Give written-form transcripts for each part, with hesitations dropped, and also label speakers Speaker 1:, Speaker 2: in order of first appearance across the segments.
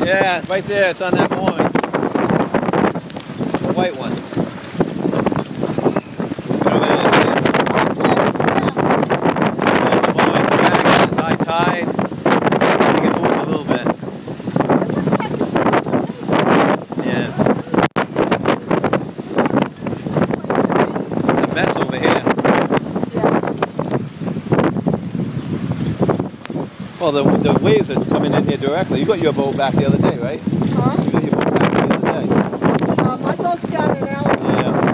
Speaker 1: Yeah, right there. It's on that mooring. The white one. Right over there, see it? Yeah, it's a mooring drag. It's high tide. You can move a little bit. Yeah. It's a mess over here. Well, the waves are coming in here directly. You got your boat back the other day, right?
Speaker 2: Huh?
Speaker 1: You got your boat back the other day.
Speaker 2: My boat's down in Alabama.
Speaker 1: Yeah.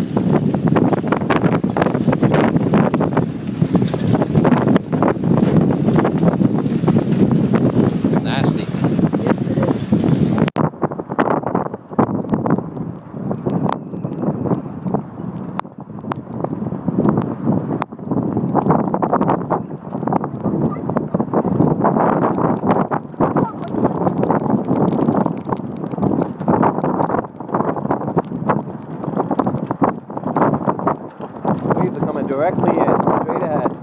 Speaker 1: Nasty.
Speaker 2: Yes, it is.
Speaker 1: Waves are coming directly in, straight ahead.